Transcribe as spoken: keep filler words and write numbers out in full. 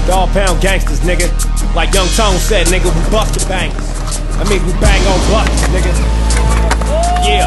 Dog pound gangsters, nigga. Like Young Tone said, nigga, we bust the bangers. That means we bang on buckets, nigga. Yeah.